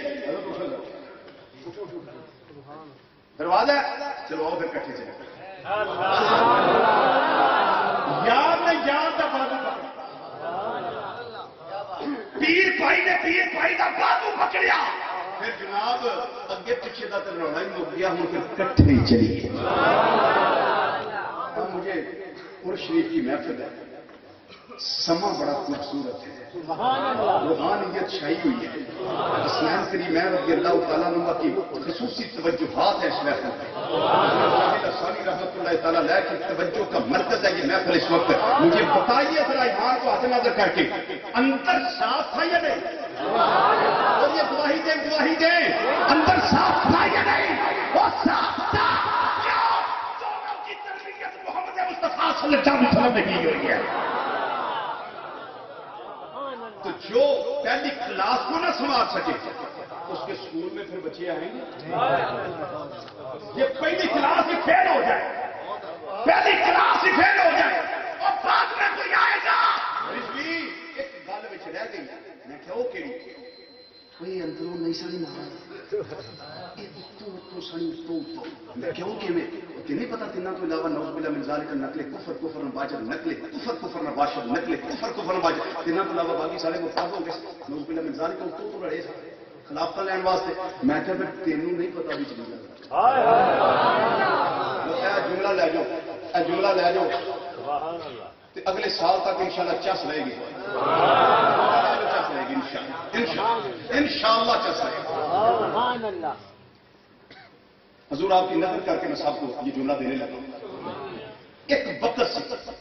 دروازہ چلو آؤ پھر کٹھے چلے یا بھائی نے پیر بھائی کا بازو پکڑیا پھر جناب اگے پیچھے کا تو رونا ہی مک گیا ہوں پھر کٹھے ہی چلیے مجھے اور شریف کی محفل ہے سما بڑا خوبصورت ہے روحانیت چھائی ہوئی ہے اسلام کریمین رضی اللہ تعالیٰ عنہ کی خصوصی توجہات ہے اس محفل میں ثانی رحمۃ اللہ تعالیٰ علیہ کی توجہ کا مرکز ہے یہ محفل اس وقت مجھے بتائیے ذرا ایمان کو ہاتھ نظر کر کے اندر صاف تھا یا نہیں اور یہ گواہی دیں گواہی دیں اندر صاف تھا یا نہیں وہ صاف تھا کی تربیت محمد مصطفیٰ صلی اللہ علیہ وسلم نے کی ہوئی ہے تو جو پہلی کلاس کو نہ سنبھال سکے اس کے اسکول میں پھر بچے آئیں گے یہ پہلی کلاس ہی فیل ہو جائے پہلی کلاس ہی فیل ہو جائے اور بعد میں کوئی آئے گا ایک گل بچ رہ گئی میں کہ وہ کہڑی کوئی اندروں نہیں سڑی مارا کیوں کہ نہیں پتا تینوں تو علاوہ نوز بلا من ذالک نقل کفر کفر نباشر نقل کفر کفر نباشر نقل کفر کفر نباشر تینوں تو علاوہ باقی سارے مفاد ہوں گے نوز بلا من ذالک تو تو رہے خلافت لین واسطے میں کہ پھر تینوں نہیں پتا بھی چلی جاتا اے جملہ لے جاؤ اے جملہ لے جاؤ سبحان اللہ اگلے سال تک انشاءاللہ چس رہے گی چس رہے گی انشاءاللہ انشاءاللہ چس رہے گی سبحان اللہ حضور آپ کی نظر کر کے میں صاحب کو یہ جملہ دینے لگا ایک وقت سے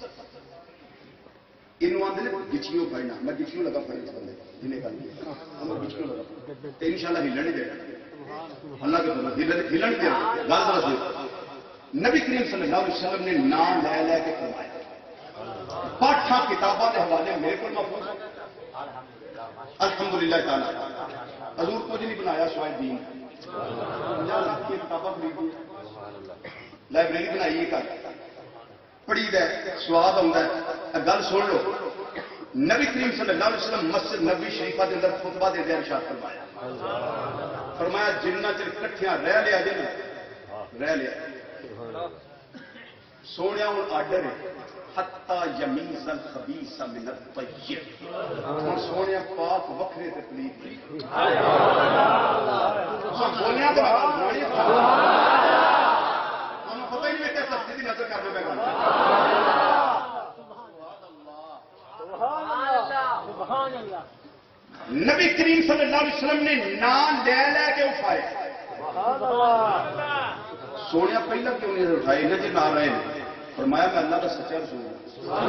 انہوں آدھے گچھیوں پڑھنا میں گچھیوں لگا پڑھنے سے بندے جنہیں کر لیا ہم گچھیوں لگا پڑھنے انشاءاللہ ہلن ہی دے رہا اللہ کے بندہ ہلن دے رہا گال درست دے نبی کریم صلی اللہ علیہ وسلم نے نام لے لے کے فرمایا پاٹھا کتابہ کے حوالے میرے کو محفوظ الحمدللہ تعالی حضور کچھ نہیں بنایا سوائے دین کی کتابیں خریدی لائبریری بنائی کر پڑھی دے سواد آتا ہے گل سن لو نبی کریم صلی اللہ علیہ وسلم مسجد نبی شریفہ کے اندر خطبہ دے دیا ارشاد فرمایا فرمایا جنہ چر کٹھیاں رہ لیا جن رہ لیا سونے ہوں آڈر ہے حتی یمیز الخبیث من الطیب ہوں سونے پاک وکھرے تے پلیت بولیا تو پتہ ہی نہیں کہ سستی نظر کرنا پہ نبی کریم صلی اللہ علیہ وسلم نے نام لے لے کے اٹھائے سونے پہلا کیوں نہیں اٹھائے انہیں جی نہ رہے ہیں فرمایا میں اللہ کا سچا رسول ہوں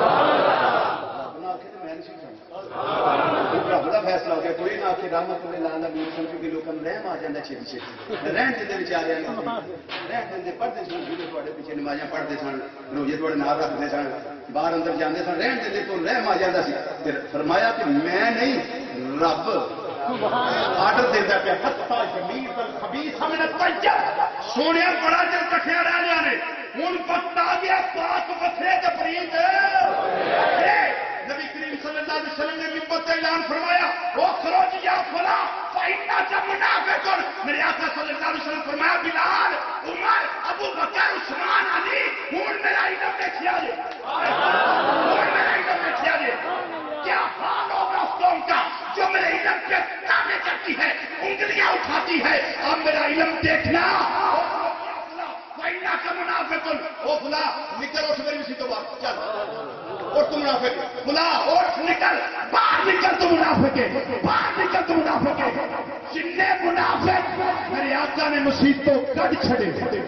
رب کا فیصلہ ہو گیا کوئی نہ آخر رحمت اللہ امیر سن کیونکہ لوگوں کو رحم آ جاتا چھتی چھتی رہن دے بچارے رہن دے پڑھتے سن جی تے پیچھے نمازیں پڑھتے سن روزے تھوڑے نال رکھتے سن باہر اندر جانے سن رہن دے تو رحم آ جاتا سی پھر فرمایا کہ میں نہیں رب آرڈر دیتا پیا حتی یمیز الخبیث من الطیب سونے بڑا چر کٹھیا رہ لیا نے ہوں وقت آ گیا پاک وکھرے تے پلیت نبی کریم صلی اللہ علیہ وسلم نے منبر تے اعلان فرمایا او خروج یا فلا فإنک منافق میرے آقا صلی اللہ علیہ وسلم فرمایا بلال عمر ابو بکر عثمان علی ہوں میرا علم دیکھیا جے ہوں میرا علم دیکھیا جے کیا حال ہوگا اس قوم کا جو میرے علم کے تابع کرتی ہے انگلیاں اٹھاتی ہے اب میرا علم دیکھنا کا منافق او فلا نکل اٹھ میری اسی تو بات چل اور تو منافق فلا اٹھ نکل باہر نکل تو منافق ہے باہر نکل تو منافق ہے جننے منافق میرے آقا نے مسیح تو کٹ چھڑے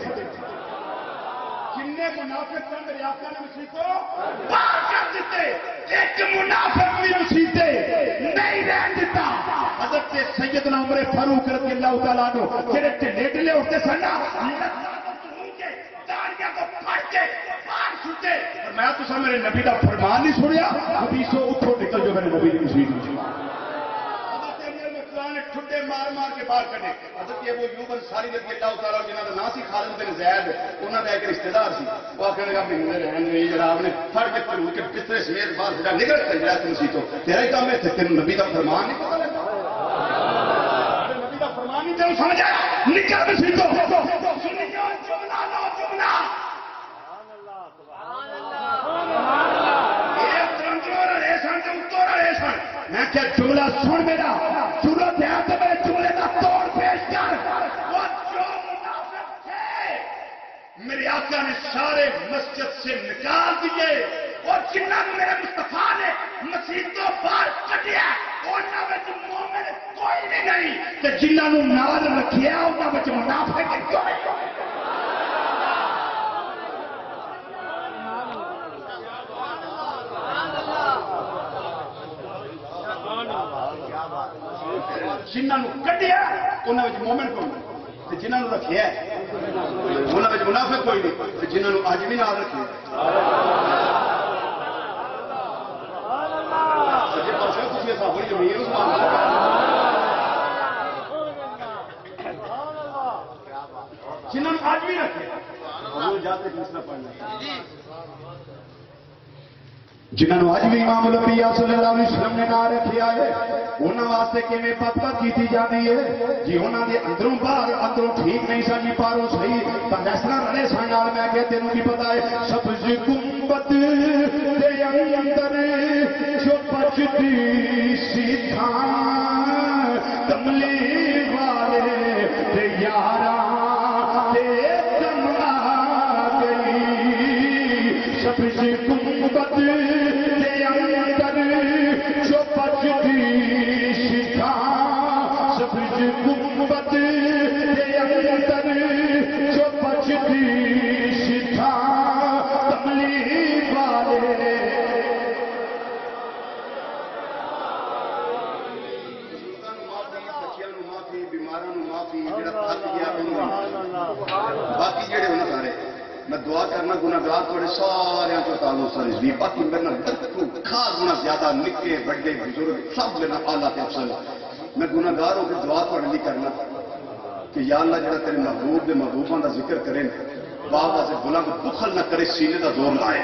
جننے منافق تھے میرے آقا نے مسیح کو باہر کر دیتے ایک منافق بھی مسیح نہیں رہن دیتا حضرت سیدنا عمر فاروق رضی اللہ تعالیٰ عنہ جڑے ٹلے ٹلے اٹھتے سن میں تو میرے نبی کا فرمان نہیں سنیا حدیثوں اتوں نکل جو میرے نبی کی مسیح ٹھڈے مار مار کے باہر کٹے حضرت ابو ایوب انصاری رضی اللہ تعالیٰ جنہ کا نام سی خالد بن زید انہوں نے ایک رشتے دار سی وہ آخر لگا مہینے رہن گئی جناب نے پھڑ کے پھر کے بسترے سمیت باہر سجا نکل کر جائے مسیح تو تیرا ہی کام ہے تیرے نبی کا فرمان نہیں پتا لگا نبی کا فرمان نہیں تیرے سمجھ آیا نکل مسیح تو جملہ لو جملہ میں کہ جملہ سن میرا ضرورت ہے تو میرے جملے کا توڑ پیش کر. وہ جو منافق تھے میرے آقا نے سارے مسجد سے نکال دیے اور جنہاں میرے مصطفیٰ نے مسجدوں باہر کٹیا انہاں وچ مومن کوئی بھی نہیں تے جنہاں نوں نال رکھیا انہاں وچ منافق کوئی نہیں. جنہاں نوں کڈیا انہاں وچ مومن کوئی نہیں تے جنہاں نوں رکھیا انہاں وچ منافق کوئی نہیں تے جنہاں نوں اج بھی نال رکھیا. جنہوں نے آج بھی رکھے جاتے دوسرا پڑھنا جنہوں نے آج بھی امام الانبیاء صلی اللہ علیہ وسلم نے نہ رکھے آئے انہوں واسطے کیویں بد بد کیتی جاتی ہے جی انہوں نے اندروں باہر اندروں ٹھیک نہیں سن جی پاروں صحیح پر اس طرح رلے سن نال میں کہ تینوں کی پتا ہے سبز گنبد دے اندر جو بچتی سی تھاں کملی والے دے یاراں دے دم آ گئی. سبز گنبد دے اندر جو بچتی سی تھاں سبز گنبد دے اندر جو بچتی سی تھاں کملی والے. باقی جڑے ہونا سارے میں دعا کرنا گناہگار تھوڑے سارے تو تعلق سر باقی میرے خاص گنا زیادہ نکے بڑے بزرگ سب میرا آلہ تے افسر میں گناہگار ہو کے دعا تھوڑے نہیں کرنا کہ یا اللہ جڑا تیرے محبوب دے محبوباں دا ذکر کرے بابا سے بلند بخل نہ کرے سینے دا زور لائے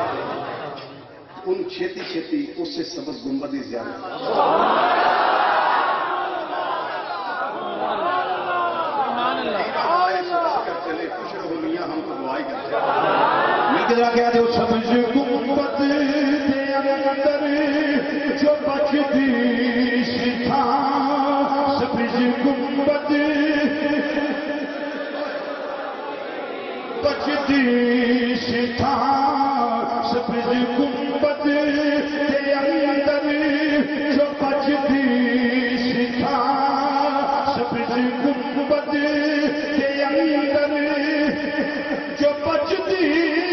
ان چھیتی چھیتی اس سے سبز گنبد ہی زیادہ کیا دے سبز گنبد دے اندر جو بچتی سی تھاں سبز گنبد بچتی سی تھاں سبز گنبد دے اندر جو بچتی سی تھاں سبز گنبد دے اندر جو بچتی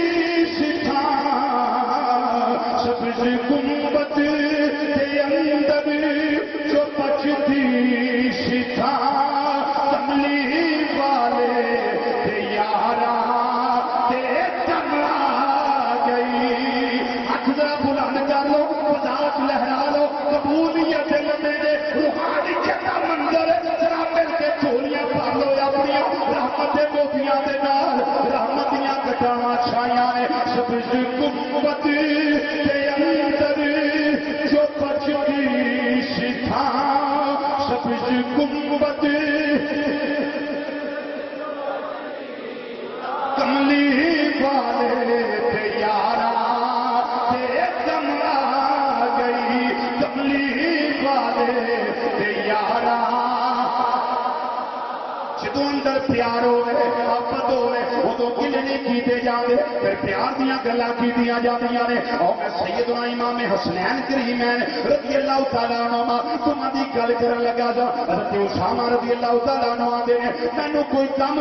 سبز گنبد دے اندر جو بچتی سی تھاں کملی والے دے یاراں دے دم آ گئی. ہاتھ ذرا بلند کر لو بذات لہرا لو قبولیت میرے روحانیت کا منظر ذرا مل کے چولیاں پڑھ لو اپنی رحمت موتیاں دے نال رحمتیاں کٹاواں چھائیاں نے. سبز گنبد دے اندر جو بچتی سی تھاں سبز گنبد کملی والے دے یاراں دے دم آ گئی. کملی والے دے یاراں جدو اندر پیار ہوئے محبت ہوئے ادو گل نہیں کیتے جاتے پھر پیار دیا گلاں کیتیاں جاندیاں نے. اور میں سیدنا امام حسنین کریمین رضی اللہ تعالیٰ عنہ تمہاں دی گل کرن لگا جا حضرت اسامہ رضی اللہ تعالیٰ عنہ آندے نے مینوں کوئی کم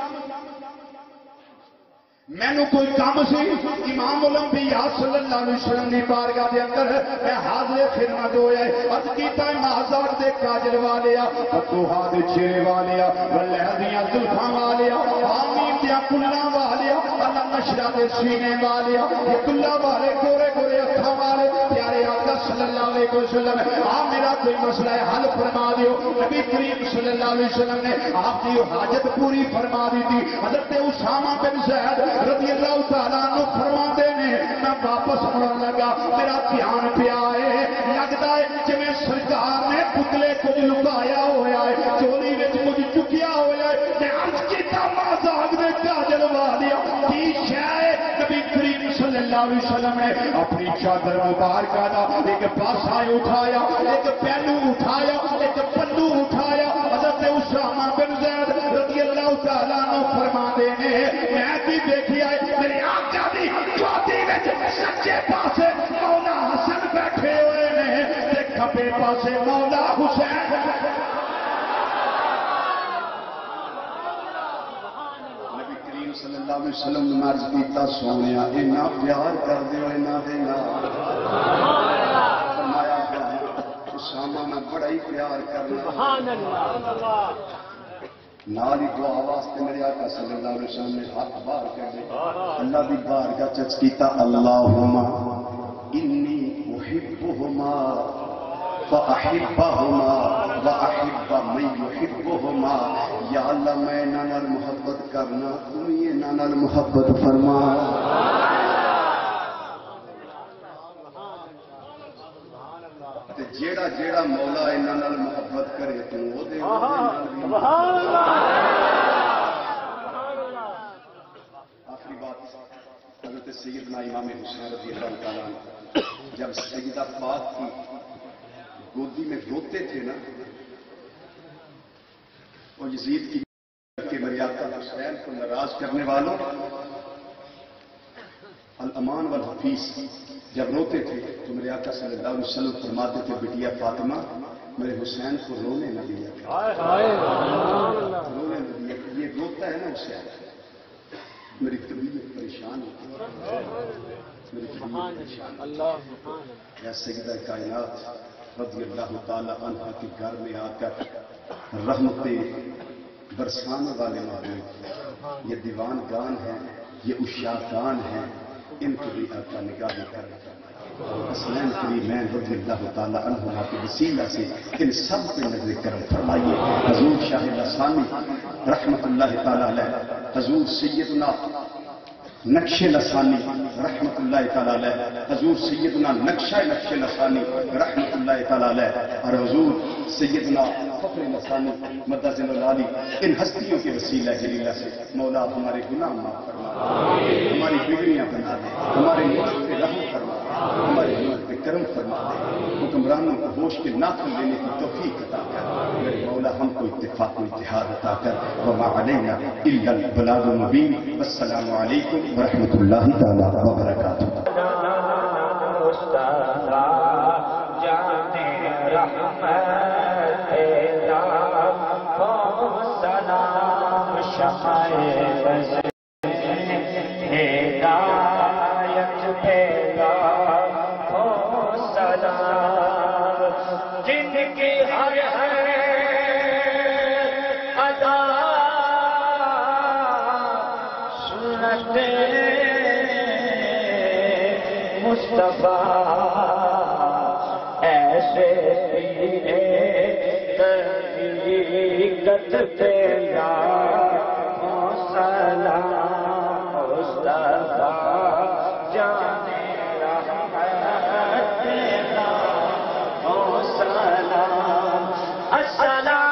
مینوں کوئی کام سی امام الانبیاء صلی اللہ علیہ وسلم دی بارگاہ دے اندر میں حاضر خدمت ہویا ہے عرض کیتا ہے مہزاد دے کاجل والیا فتوحا دے چہرے والیا واللہ دیاں زلفاں والیا آمین دیاں کلاں والیا اللہ نشرہ دے سینے والیا یہ کلاں والے گورے گورے اکھاں والے پیارے آقا صلی اللہ علیہ وسلم آپ میرا کوئی مسئلہ ہے حل فرما دیو. نبی کریم صلی اللہ علیہ وسلم نے آپ کی حاجت پوری فرما دی تھی. حضرت اسامہ بن زید رضی اللہ تعالیٰ عنہ فرماتے ہیں میں واپس آنے لگا میرا دھیان پیا ہے لگتا ہے جویں سرکار نے پتلے کچھ لکایا ہوا ہے چولی وچ کچھ چکیا ہوا ہے. میں عرض کیتا مہزاد دے کاجل والیا کی شے نبی کریم صلی اللہ اللہ علیہ وسلم نے اپنی چادر مبارکہ کا ایک پاسا اٹھایا، ایک پہلو اٹھایا، ایک پلو اٹھایا. حضرت اسامہ بن زید رضی اللہ تعالیٰ عنہ فرما دے نے میں بھی دیکھیا میرے آقا دی گودی وچ سچے پاسے مولا حسن بیٹھے ہوئے نے تے کھبے پاسے مولا حسین. نبی کریم صلی اللہ علیہ وسلم نے عرض کیتا سونیا اینا پیار کر دیو اینا دے نال. فرمایا اسامہ میں بڑا ہی پیار کرنا. سبحان اللہ. نال ہی دعا واسطے میرے آقا صلی اللہ علیہ وسلم نے ہاتھ باہر کر دے اللہ دی بارگاہ چ کیتا اللہم انی احبہما فاحبہما واحب من یحبہما. یا اللہ میں انہاں نال محبت کرنا تو بھی انہاں نال محبت فرما. جیڑا جیڑا مولا انہاں نال محبت کرے تو او دے سبحان اللہ. آخری بات حضرت سیدنا امام حسین رضی اللہ تعالیٰ عنہ جب سیدہ پاک کی گودی میں روتے تھے نا اور یزید کی کہ میرے آقا حسین کو ناراض کرنے والوں الامان والحفیظ جب روتے تھے تو میرے آقا صلی اللہ علیہ وسلم فرماتے تھے بیٹیا فاطمہ میرے حسین کو رونے نہ دیا رونے نہ دیا. یہ روتا ہے نا حسین میری طبیعت پریشان ہوتی میری طبیعت پریشان ہوتی. یا سیدہ کائنات رضی اللہ تعالی عنہ کے گھر میں آ کر رحمتیں برسانے والے محبوب یہ دیوان گان ہیں یہ اشاکان ہیں ان کو بھی آقا نگاہ کر حسنین کریمین رضی اللہ تعالی عنہما کے وسیلہ سے ان سب پہ نظر کرم فرمائیے. حضور شاہ لسانی رحمت اللہ تعالی علیہ، حضور سیدنا نقش لسانی رحمت اللہ تعالی علیہ، حضور سیدنا نقشہ نقش لسانی رحمت اللہ تعالی علیہ، اور حضور سیدنا فخر لسانی مدد العالی. ان ہستیوں کے وسیلہ جلیلہ سے مولا ہمارے گناہ معاف فرما، ہماری بگڑیاں بنا دے، ہمارے ملک پہ رحم فرما دے، ہمارے ملک پہ کرم فرما دے، حکمرانوں کو ہوش کے ناخن لینے کی توفیق عطا کر. میرے مولا ہم کو اتفاق و اتحاد عطا کر. وما علینا الا البلاغ المبین. والسلام علیکم ورحمۃ اللہ تعالی وبرکاتہ. مصطفیٰ ایسے طریقت پہ لاکھوں سلام. مصطفیٰ جانے رحمت لاکھوں سلام. السلام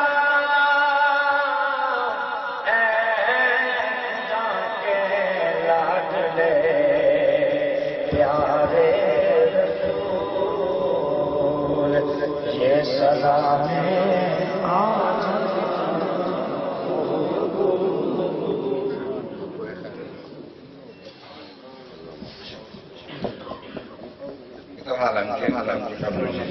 پیارے رسول یہ سلام آج حالم کے حالم کے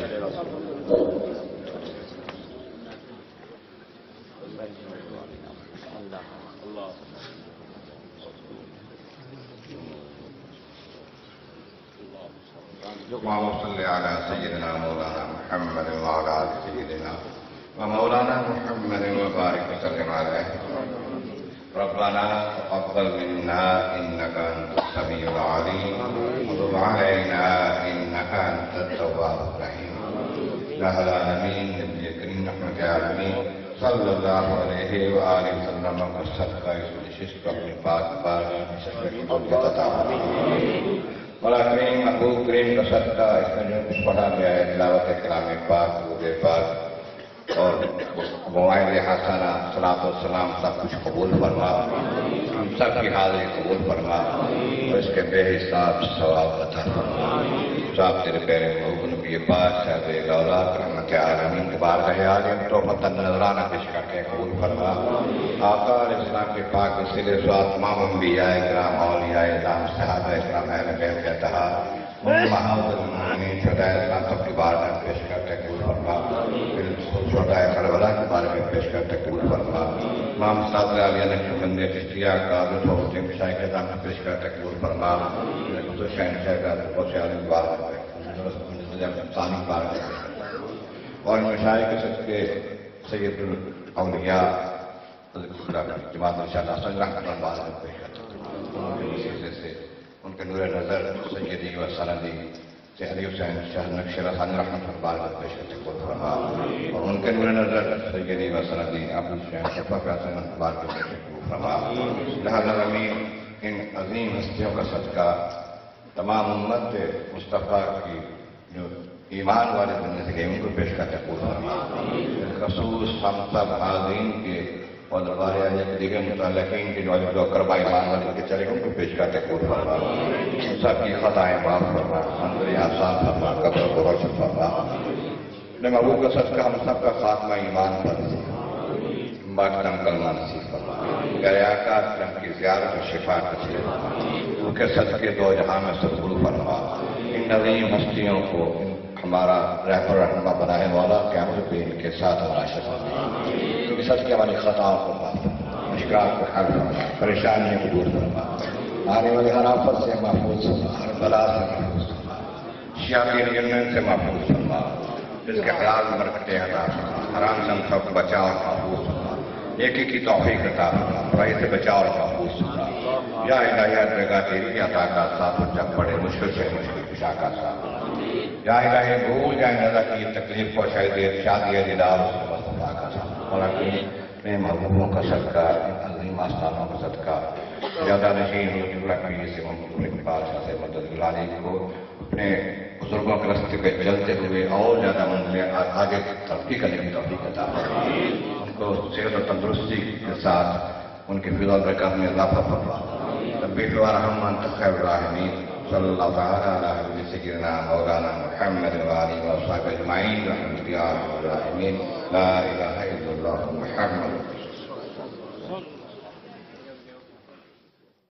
اللهم صل على سيدنا مولانا محمد وعلى آل سيدنا ومولانا محمد وبارك وسلم عليه. ربنا تقبل منا انك انت السميع العليم وتب علينا انك انت التواب الرحيم. يا العالمين نبي كريم رحمة العالمين صلى الله عليه وآله وسلم وصدق يسوع ششك من پاک پاک مولا کریم محبوب کریم کا صدقہ اس میں جو کچھ پڑھا گیا ہے تلاوت کلام پاک درود پاک اور موائد حسنہ صلاۃ والسلام سب کچھ قبول فرما، ہم سب کی حاضری قبول فرما اور اس کے بے حساب ثواب عطا فرما۔ صاحب تیرے پیرے محبوب نبی پاک صاحب اولاد رحمت عالمین کے بار رہے عالم تو فتن نظرانہ پیش کر کے قبول فرما۔ آقا علیہ السلام کے پاک وسیلے سوات تمام انبیاء کرام اولیاء اعظام صحابہ کرام اہل بیت کے اتحاد محمد المؤمنین شہداء اسلام سب کے بارے میں پیش کرتے قبول فرما، پھر شہداء کربلا کے بارے میں پیش کرتے قبول فرما۔ امام صادق علیہ نقشبندی چشتیہ کا لطف و حسین شاہ کے نام پیش کرتے قبول فرما، حسین شاہ کا بہت سے عالم بار میں ثانی بار میں اور مشاہد کے سچ کے سید الاولیاء جماعت انشاءاللہ صلی اللہ علیہ بار میں پیش کرتے سے ان کے نور نظر سیدی و سندی علی حسین شاہ نقش رسانی رحمت اللہ علیہ پیش کرتے قبول فرما اور ان کے نور نظر سیدی و سندی عبد الشیخ شفاق رسانی رحمت اللہ علیہ پیش کرتے قبول فرما۔ لہذا امین ان عظیم ہستیوں کا صدقہ تمام امت مصطفیٰ کی جو ایمان والے بننے سے گئے ان کو پیش کرتے قبول فرما۔ خصوص ہم سب حاضرین کے اور دربار عالیہ کے دیگر متعلقین کے جو جو اقربا ایمان والے کے چلے ان کو پیش کرتے قبول فرما۔ سب کی خطائیں معاف فرما، اندر آسان فرما، قبر کو روشن فرما۔ اپنے محبوب کا صدقہ ہم سب کا خاتمہ ایمان پر باقدم کلمہ نصیب فرما۔ پیارے آقا اسلام کی زیارت و شفا نصیب فرما، ان کے صدقے دو جہاں میں سربلو فرما۔ ان عظیم ہستیوں کو ہمارا رہبر رہنما بنائے والا قیامت پہ ان کے ساتھ ہمارا شفا فرما، ان کی صدقے ہماری خطاؤں کو معاف فرما، مشکلات کو حل فرما، پریشانیوں کو دور فرما، آنے والے ہر آفت سے محفوظ فرما، ہر بلا سے محفوظ فرما، شیاطین جنن سے محفوظ فرما، جس کے حلال برکتیں عطا فرما، حرام سے ہم سب کو بچاؤ اور محفوظ فرما، ایک ایک کی توفیق عطا فرما، برائی سے بچاؤ اور محفوظ فرما۔ یا الہی جگہ تیری عطا کا ساتھ جب پڑے مشکل سے مشکل کشا کا ساتھ، یا الہی بھول جائیں نظر کی تکلیف کو شاید شادی دیدار اس کو مصطفیٰ کا ساتھ، اور اپنے محبوبوں کا صدقہ ان عظیم آستانوں کا صدقہ زیادہ نشین ہو جملہ کبھی سے محمود بادشاہ سے مدد گلانی کو اپنے بزرگوں کے راستے پہ چلتے ہوئے اور زیادہ منزلیں آگے ترقی کرنے کی توفیق عطا فرما، ان کو صحت و تندرستی کے ساتھ ان کی فضل برکات میں اضافہ فرما۔ ربی ورحم انت خیر الراحمین، صلی اللہ تعالی علی سیدنا مولانا محمد وآلہ وصحبہ اجمعین، رحمت یا ارحم الراحمین، لا الہ الا اللہ محمد